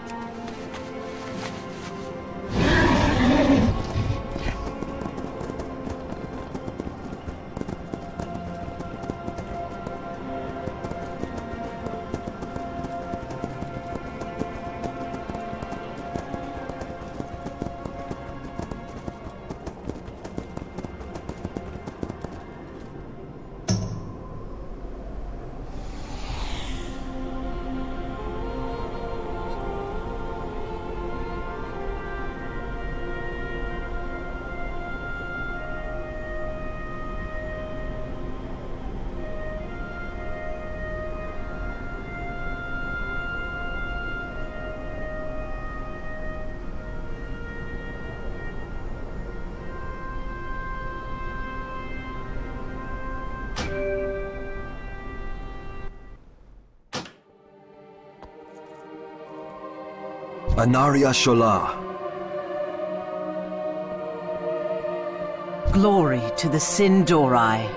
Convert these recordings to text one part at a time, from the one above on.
Anaria Shola. Glory to the Sin'dorei.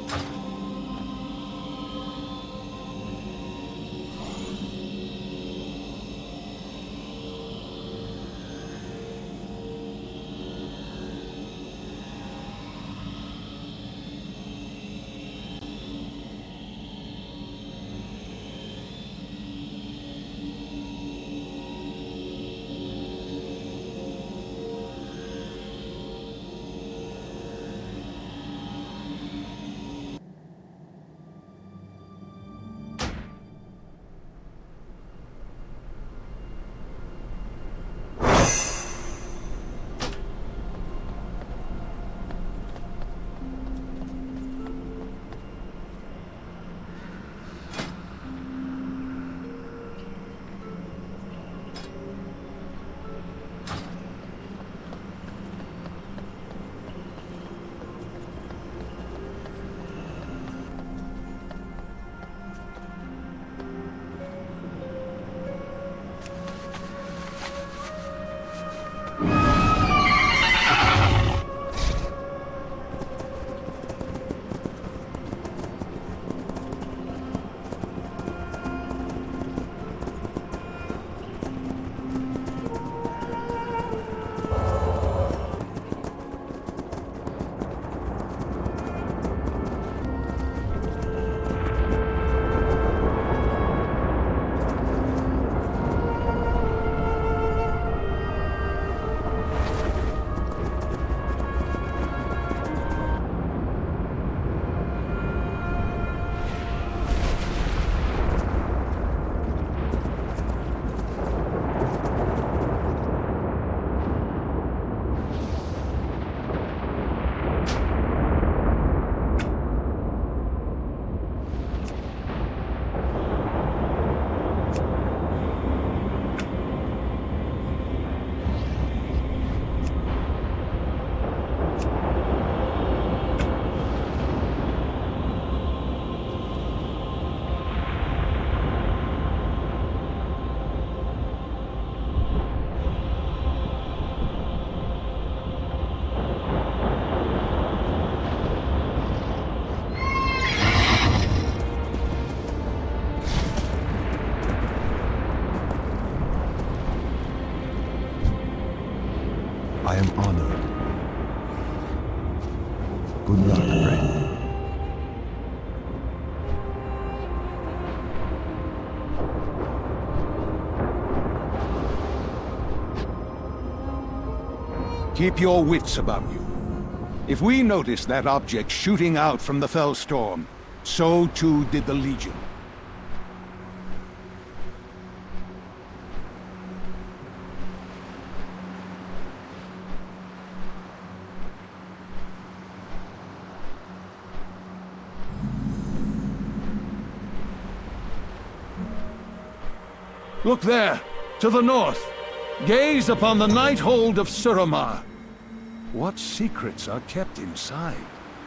I am honored. Good luck, friend. Keep your wits about you. If we noticed that object shooting out from the Fellstorm, so too did the Legion. Look there, to the north. Gaze upon the night hold of Suramar. What secrets are kept inside?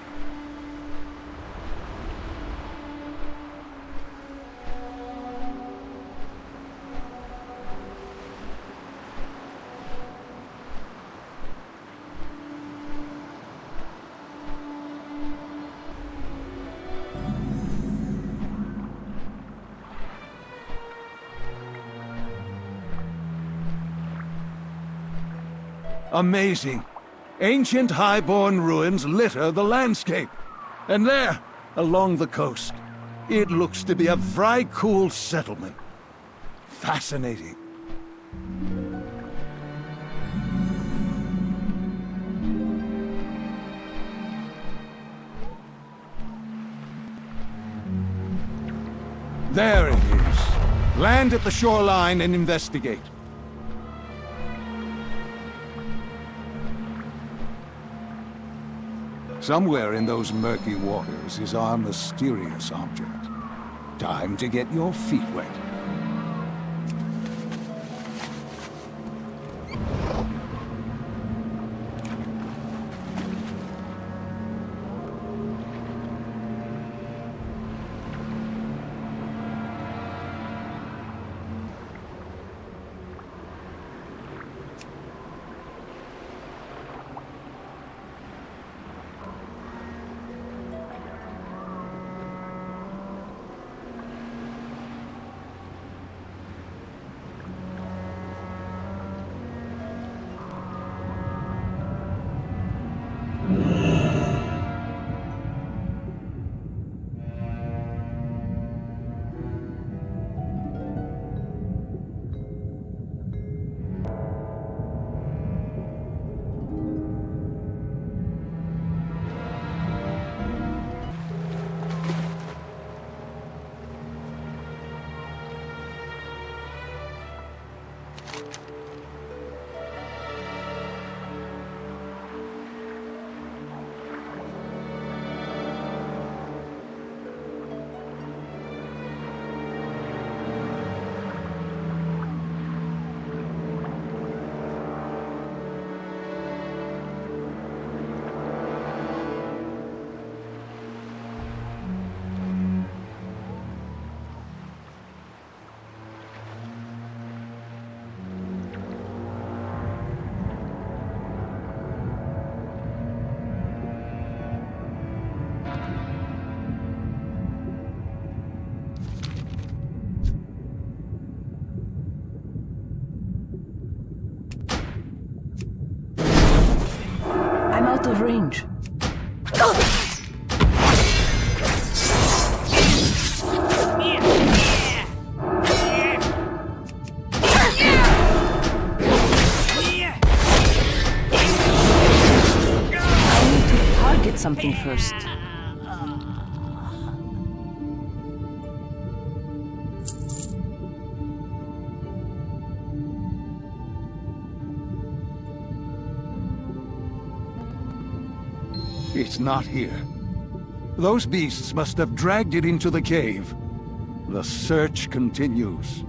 Amazing. Ancient highborn ruins litter the landscape. And there, along the coast, it looks to be a Vrykul settlement. Fascinating. There it is. Land at the shoreline and investigate. Somewhere in those murky waters is our mysterious object. Time to get your feet wet. strange. I need to target something first. It's not here. Those beasts must have dragged it into the cave. The search continues.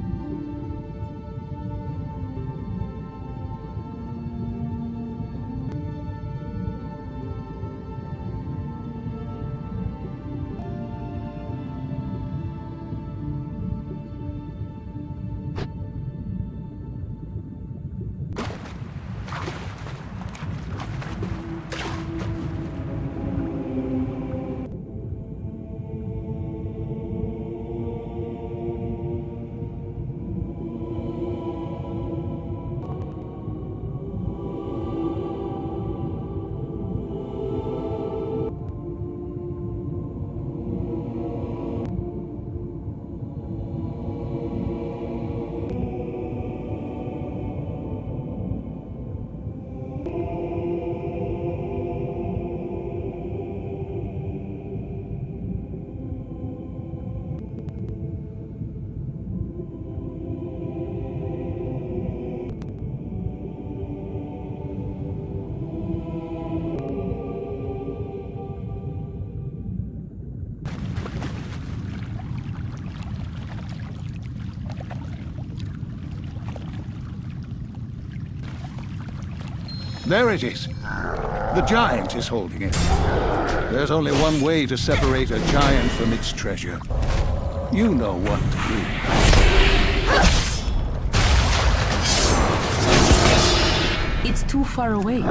There it is. The giant is holding it. There's only one way to separate a giant from its treasure. You know what to do. It's too far away.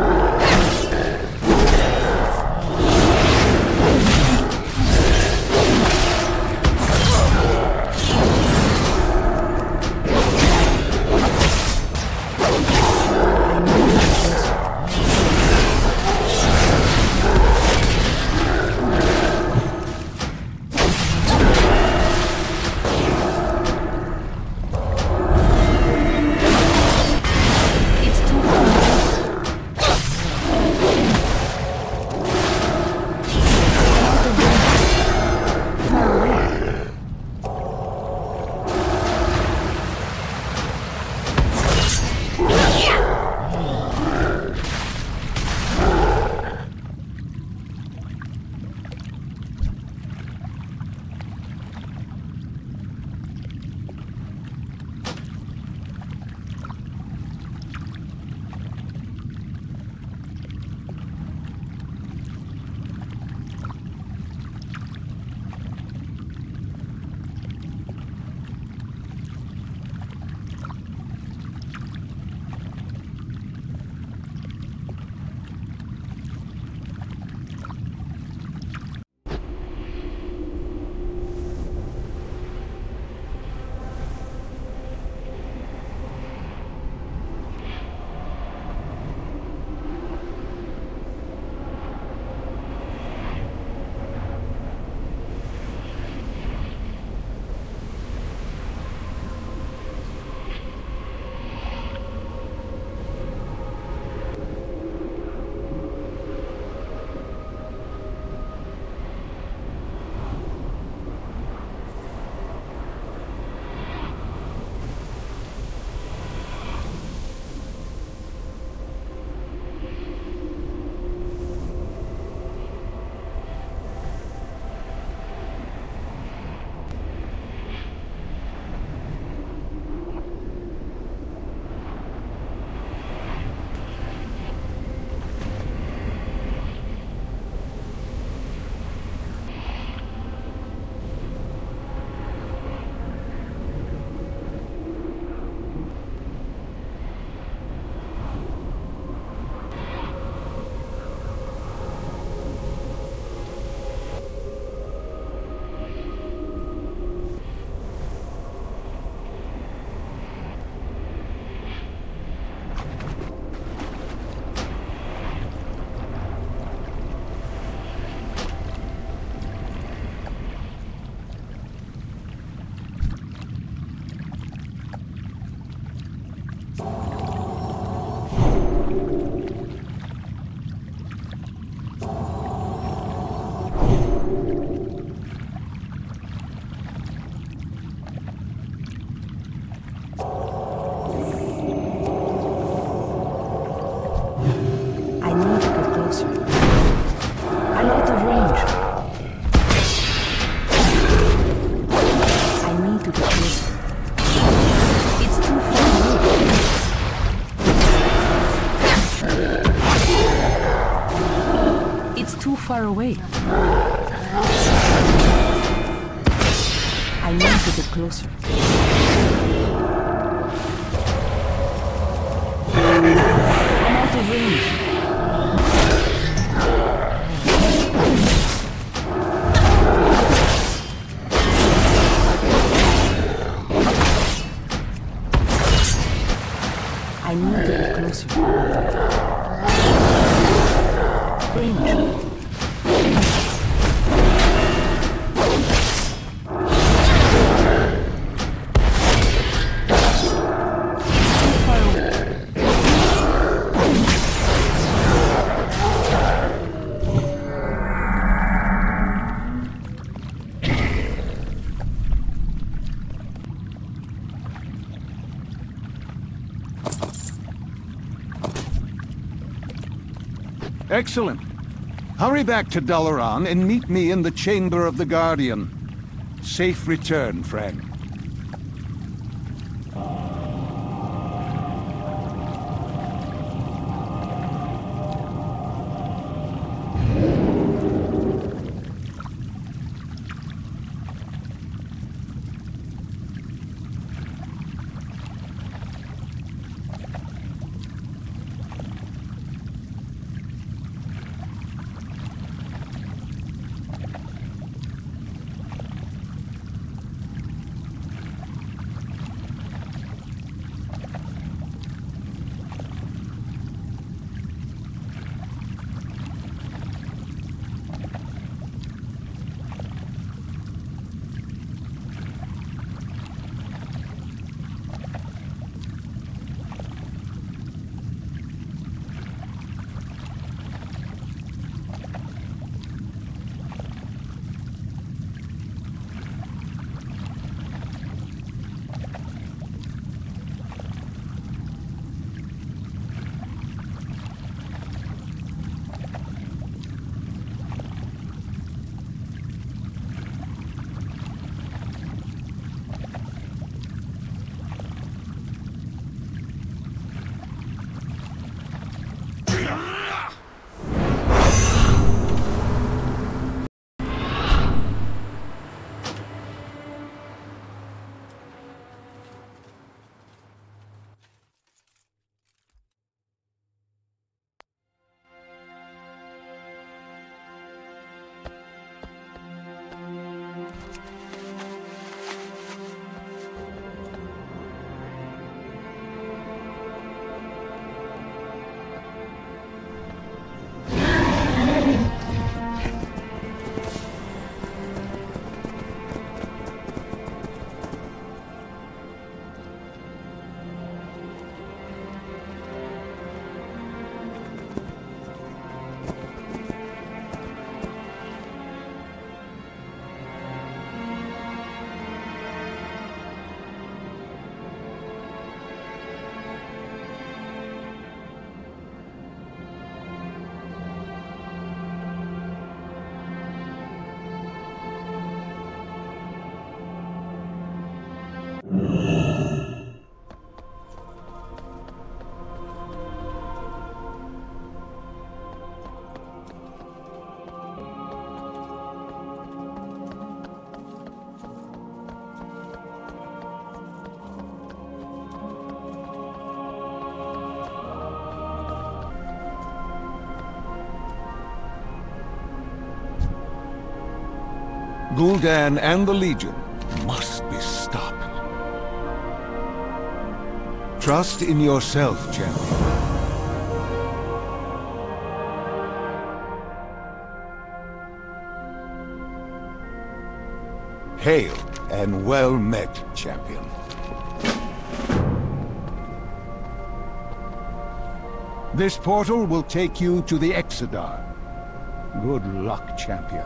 away? I need to get closer. I'm out of range. I need to get closer. Range. Excellent. Hurry back to Dalaran and meet me in the Chamber of the Guardian. Safe return, friend. Gul'dan and the Legion must be stopped. Trust in yourself, champion. Hail and well met, champion. This portal will take you to the Exodar. Good luck, champion.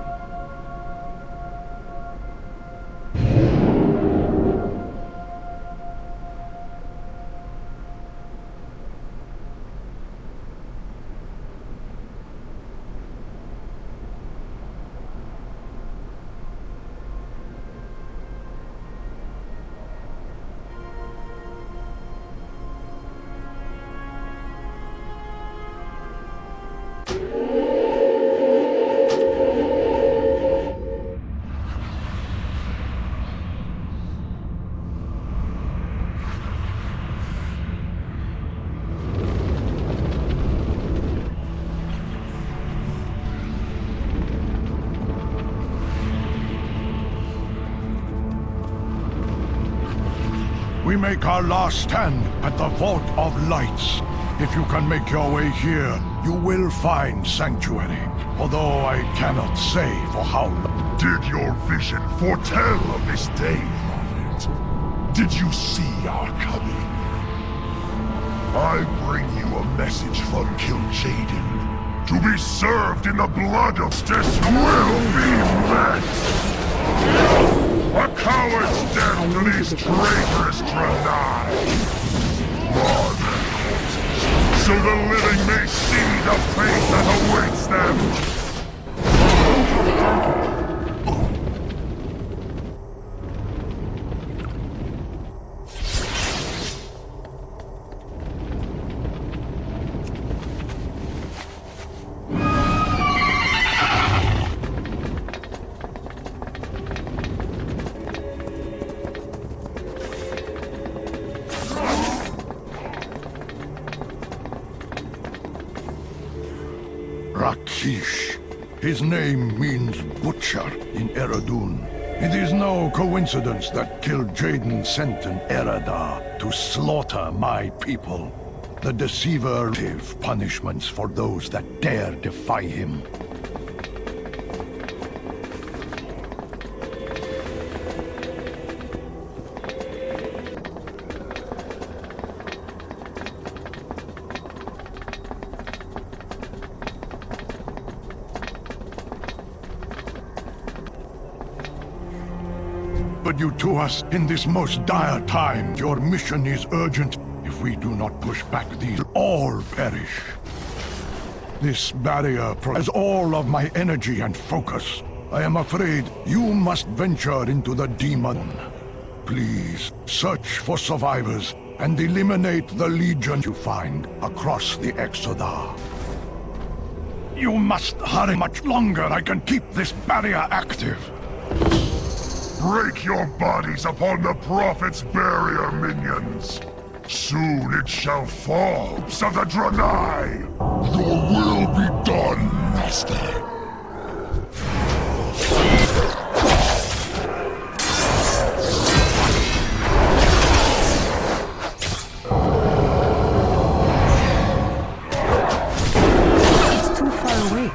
we make our last stand at the Vault of Lights. If you can make your way here, you will find sanctuary. Although I cannot say for how long. Did your vision foretell of this day, Prophet? Did you see our coming? I bring you a message from Kil'jaeden. To be served in the blood of justice will be met! A coward's death to these traitorous Draenei! More than corpses, so the living may see the fate that awaits them! Rakish. His name means butcher in Eredun. It is no coincidence that Kil'jaeden sent an Eredar to slaughter my people. The Deceiver gave punishments for those that dare defy him. But you to us in this most dire time. Your mission is urgent. If we do not push back, these all perish. This barrier has all of my energy and focus. I am afraid you must venture into the demon. Please, search for survivors and eliminate the legion you find across the Exodar. You must hurry much longer. I can keep this barrier active. Break your bodies upon the Prophet's barrier, minions! Soon it shall fall, so the Draenei! Your will be done, Master! It's too far away.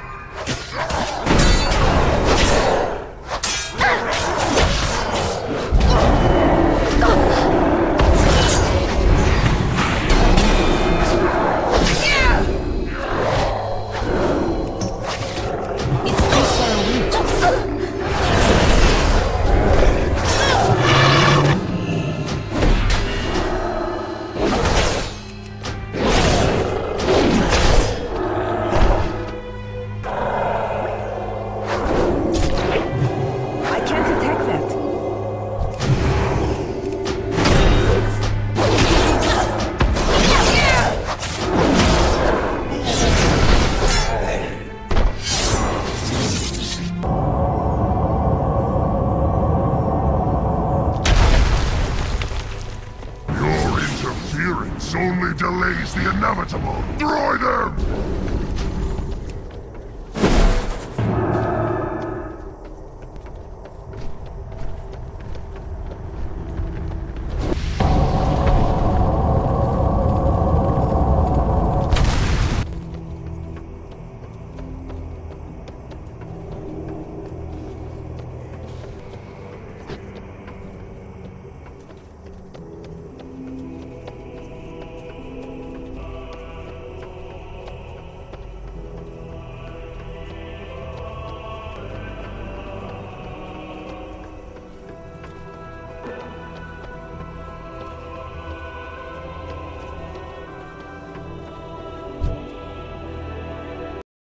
Only delays the inevitable. Destroy them!